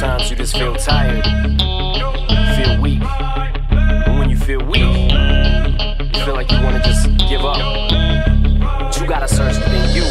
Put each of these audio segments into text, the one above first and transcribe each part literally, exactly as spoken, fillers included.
Sometimes you just feel tired, you feel weak. And when you feel weak, you feel like you wanna just give up. But you gotta search within you.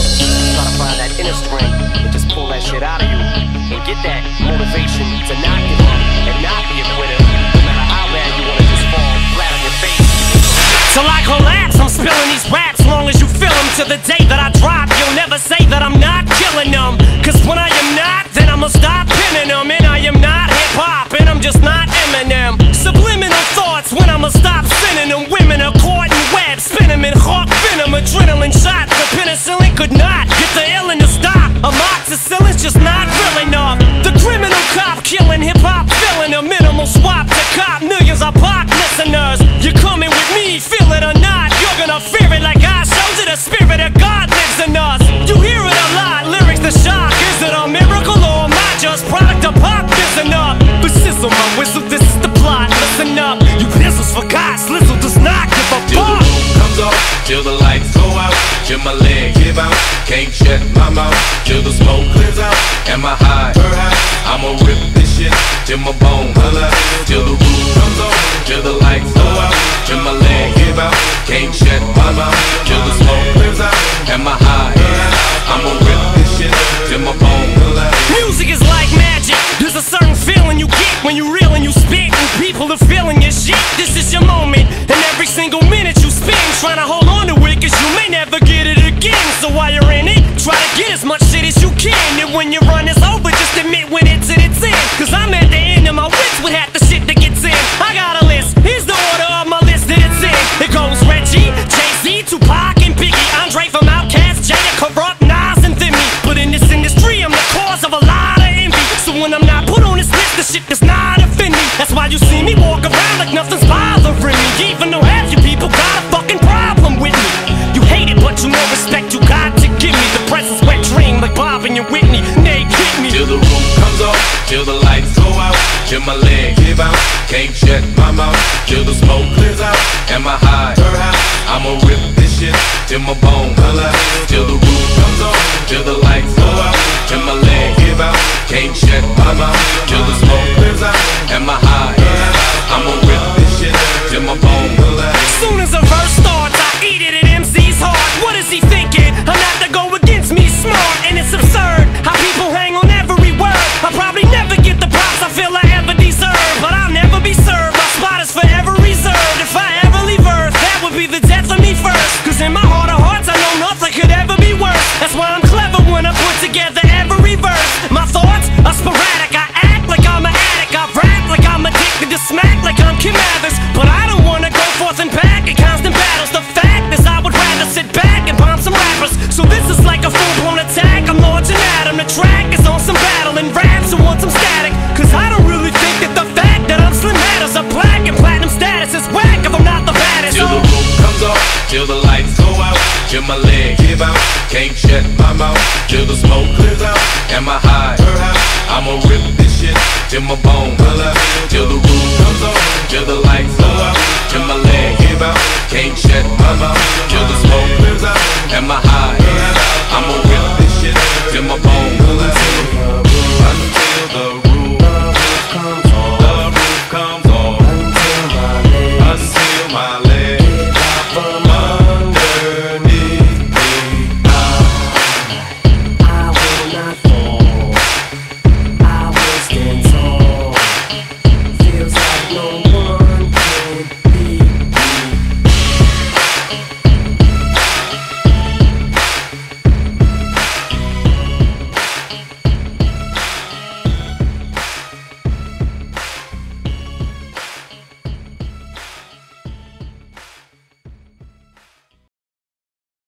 Try to find that inner strength and just pull that shit out of you. And get that motivation to not give up and not be a quitter. No matter how bad you wanna just fall flat on your face. Till I collapse, I'm spilling these raps. Long as you feel them, to the day that I drop, you'll never say that I'm not killing them. Cause when I am not, then I'ma stop pinning them. And I am not hip-hop, and I'm just not Eminem. Subliminal thoughts when I'ma stop sending them. Women are caught in webs, spin them in hawk venom. Adrenaline shots, the penicillin could not get the illin to stop. Amoxicillin's just not real enough. The criminal cop killing hip-hop, filling a minimal swap to cop millions of pop listeners. You're coming with me, feel it or not, you're gonna fear it like I showed you. The spirit of God lives in us. You hear it a lot, lyrics the shock. Is it a miracle or am I just product of pop? Listen up, but sizzle my whistle, this is the plot. Listen up, you pistols forgot, Slizzle does not give a Till fuck. the roof comes off, till the lights go out, till my leg give out, can't shut my mouth, till the smoke clears out, and my high, I'ma rip this shit, till my bone holla, till the roof comes off, till the lights go out, till my leg give out, can't shut my mouth, till the smoke clears out, and my high, I'ma rip this shit, till my bone holla. Music is like magic. There's a certain feeling you get when you reel and you spit, and people are feeling your shit. This is your moment, and every single minute you spend trying to hold on to it, cause you may never get it again. So while you're in it, try to get as much shit as you can. And when your run is over, just admit when it's in its end. Cause I'm at the end of my wits with half the shit that gets in. I got a list, here's the order of my list that it's in. It goes Reggie, Jay-Z, Tupac, and Biggie, Andre from Outkast, Jada, Corrupt, Nas, and Thimmy. But in this industry, I'm the cause of a lot of envy. So when I'm not put on this list, the shit does not offend me. That's why you see me walk around like nothing's bothering me. Even though half you people got a fucking problem with me. You hate it, but you know respect you got to give me. The presence wet dream like Bob and your Whitney. Nay, hit me. Till the roof comes off, till the lights go out, till my leg give out, can't shut my mouth, till the smoke clears out, and my high, I'ma rip this shit, till my bone holla, till the roof comes off, till the lights go out, till my leg give out, can't shut my mouth, till the smoke clears out, and my high, I'ma rip this shit, till my bone holla. Soon as a verse starts, I eat it at M C's heart. What is he thinking? I'm not to go against me, smart, and it's absurd how people hang on every word. I'll probably never get the props I feel I ever deserve, but I'll never be served. My spot is forever reserved. If I ever leave Earth, that would be the death of me first. Cause in my heart of hearts, I know nothing could ever be worse. That's why I'm clever when I put together every verse. My thoughts are sporadic. I act like I'm an addict. I rap like I'm addicted to smack like I'm Kim Mathers. But I don't wanna go forth and back in constant battles. The fact is I would rather sit back and bomb some rappers. So this is like a full-blown attack. I'm launching at 'em. The track is on some battle and raps who want some static. Cause I don't really think that the fact that I'm slim matters. A black and platinum status is whack if I'm not the baddest. Till the roof comes off, till the lights go out, till my leg give out, can't shut my mouth, till the smoke clears out, and my high, I'ma rip this shit, till my bone holla, till the roof comes off, till the lights go out, till my leg give out, can't shut my mouth,